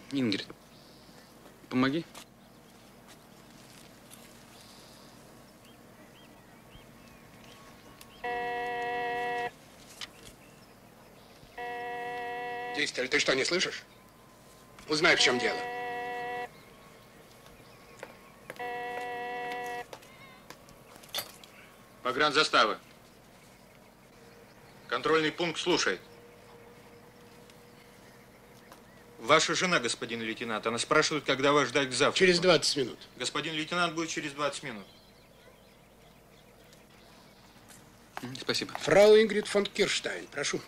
Ингрид, помоги. Дистель, ты что, не слышишь? Узнай, в чем дело. Погранзастава. Контрольный пункт слушает. Ваша жена, господин лейтенант, она спрашивает, когда вас ждать к завтраку. Через 20 минут. Господин лейтенант будет через 20 минут. Спасибо. Фрау Ингрид фон Кирштайн, прошу.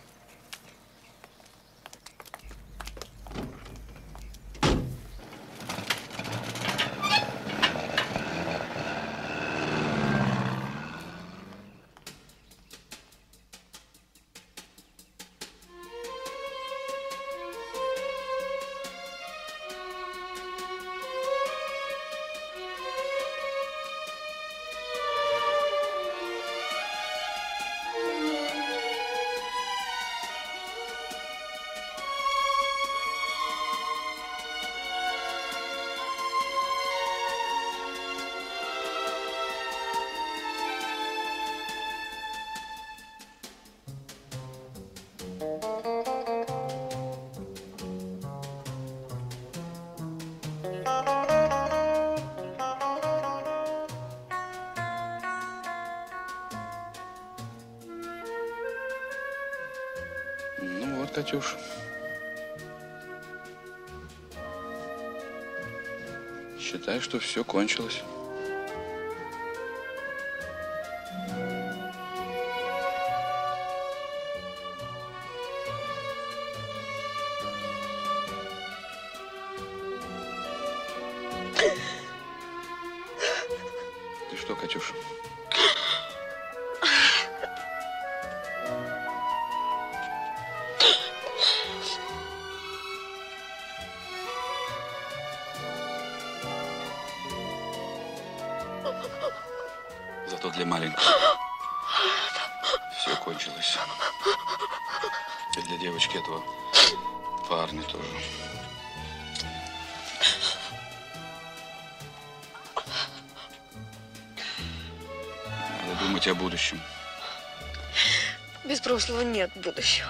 Ну вот, Катюш. Считай, что все кончилось. Ты что, Катюш? Зато для маленького все кончилось. И для девочки этого парня тоже. Надо думать о будущем. Без прошлого нет будущего.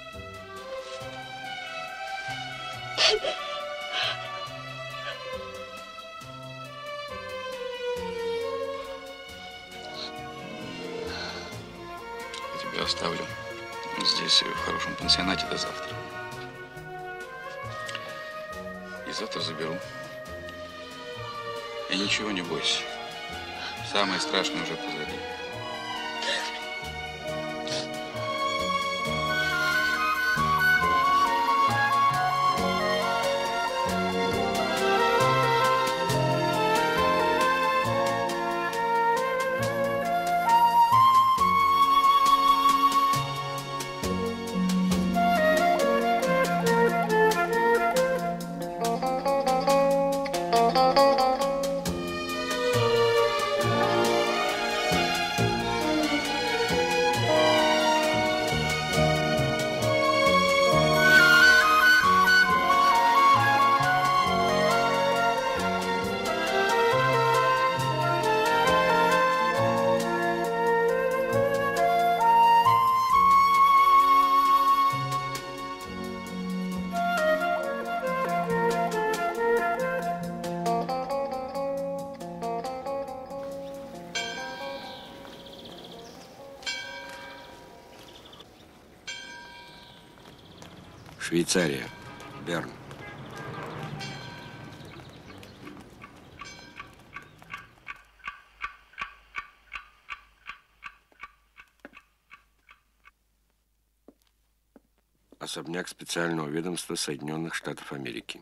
Я тебя оставлю здесь, в хорошем пансионате, до завтра. И завтра заберу. И ничего не бойся. Самое страшное уже позади. Швейцария, Берн. Особняк специального ведомства Соединенных Штатов Америки.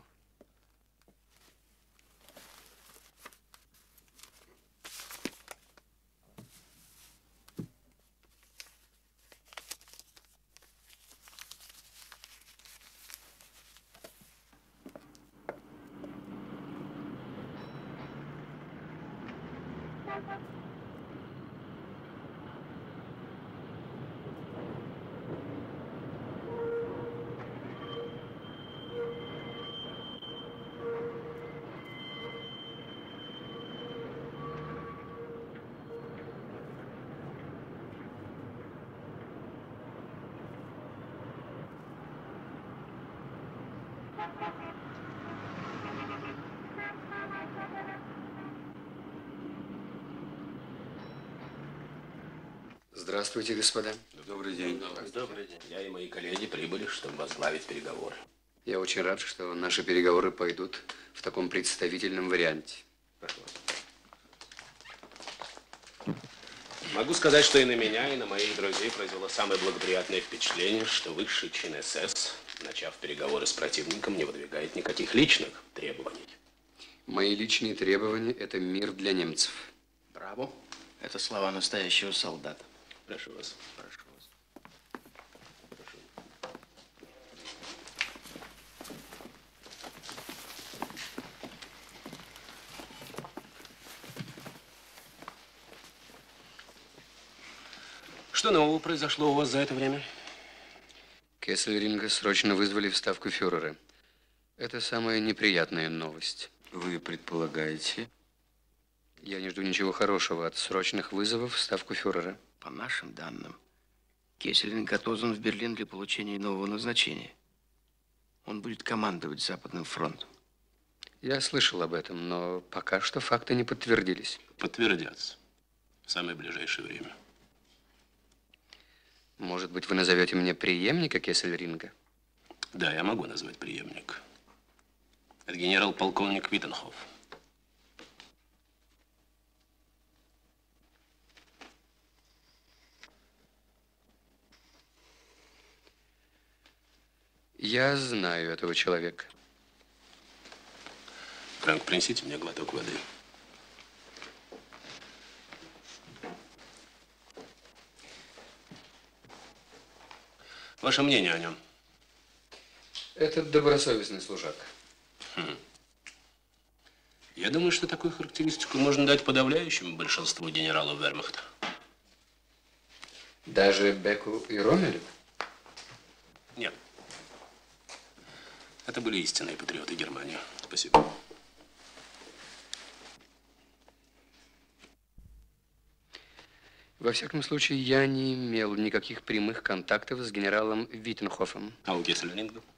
Здравствуйте, господа. Добрый день. Добрый день. Я и мои коллеги прибыли, чтобы возглавить переговоры. Я очень рад, что наши переговоры пойдут в таком представительном варианте. Прошу вас. Могу сказать, что и на меня, и на моих друзей произвело самое благоприятное впечатление, что высший чин СС, начав переговоры с противником, не выдвигает никаких личных требований. Мои личные требования – это мир для немцев. Браво. Это слова настоящего солдата. Прошу вас. Прошу вас. Прошу. Что нового произошло у вас за это время? Кессельринга срочно вызвали в ставку фюрера. Это самая неприятная новость. Вы предполагаете? Я не жду ничего хорошего от срочных вызовов в ставку фюрера. По нашим данным, Кессельринг отозван в Берлин для получения нового назначения. Он будет командовать Западным фронтом. Я слышал об этом, но пока что факты не подтвердились. Подтвердятся. В самое ближайшее время. Может быть, вы назовете мне преемника Кессельринга? Да, я могу назвать преемник. Это генерал-полковник Виттенхоф. Я знаю этого человека. Фрэнк, принесите мне глоток воды. Ваше мнение о нем? Это добросовестный служак. Я думаю, что такую характеристику можно дать подавляющему большинству генералов вермахта. Даже Беку и Роммелю? Нет. Это были истинные патриоты Германии. Спасибо. Во всяком случае, я не имел никаких прямых контактов с генералом Виттенхофом. А у Кессельринга?